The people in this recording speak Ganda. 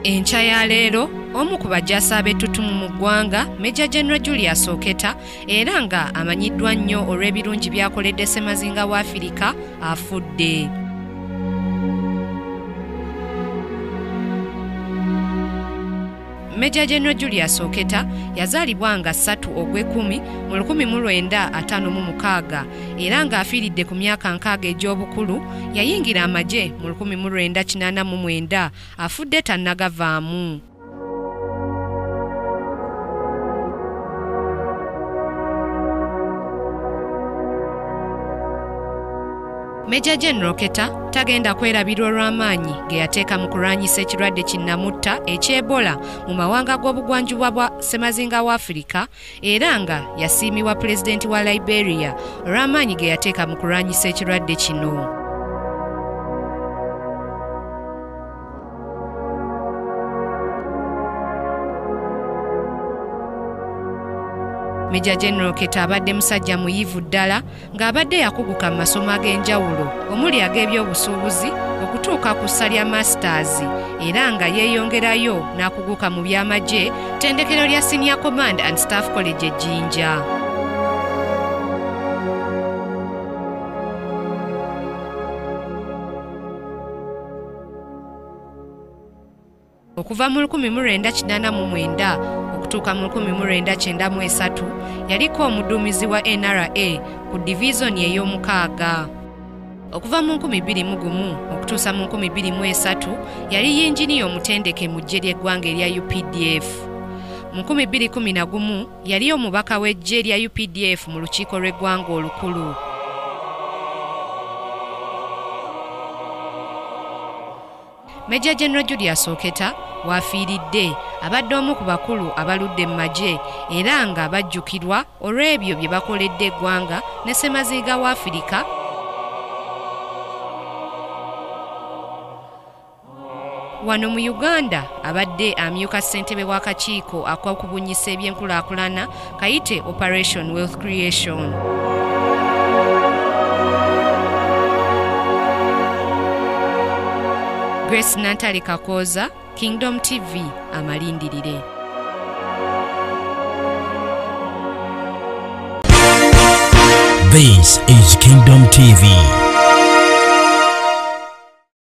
Enkya ya leero omu ku bajjaasi ab'ettutumu mu ggwanga Major General Julius Oketa era nga amanyiddwa nnyo olw'ebirungi by'akoledde Ssemazinga wa Afirika afudde. Major General Julius Oketa yazaalibwa nga 3 Ogwekumi mu 1956 era ng'afiiridde ku myaka 6 egy'obukulu. Yayingira amagye mu 1989 afudde tannagavaamu. Major General Oketa tagenda kwerabirwa olw'amaanyi ge yateeka mu kulwanyisa ekirwadde kinnamutta eky'Ebola mu mawanga g'obugwanjuba bwa Ssemazinga wa Afirika era nga yasiimibwa Pulezidenti wa Liberia olw'amaanyi ge yateeka mu kulwanyisa ekirwadde kino. Major General Oketa abadde musajja muyivu ddala ng'abadde yakuguka mu masomo ag'enjawulo omuli ag'ebyobusuubuzi okutuuka ku ssa lya masters era nga yeeyongerayo n'akuguka mu by'amagye ttendekero lya Senior Command and Staff College e Jinja. Okuva mu 1989 okutuuka mu 1993 yaliko omuduumizi wa NRA ku divizoni ey'omukaaga. Okuva mu 2001 okutuusa mu 2003 yali yinginiya omutendeke mu ggye ly'eggwanga erya UPDF. Mu 2011 yali omubaka w'eggye lya UPDF mu lukiiko lw'eggwanga olukulu. Major General Julius Oketa waafiiridde abadde omu ku bakulu abaludde mu magye era nga bajjukirwa olw'ebyo bye bakoledde eggwanga ne Ssemazinga wa Afirika. Wano mu Uganda abadde amyuka ssentebe w'akakiiko ak'okubunyisa ebyenkulaakulana kayite Operation Wealth Creation. Grace Nantale Kakoza, Kingdom TV, amalindirire. This is Kingdom TV.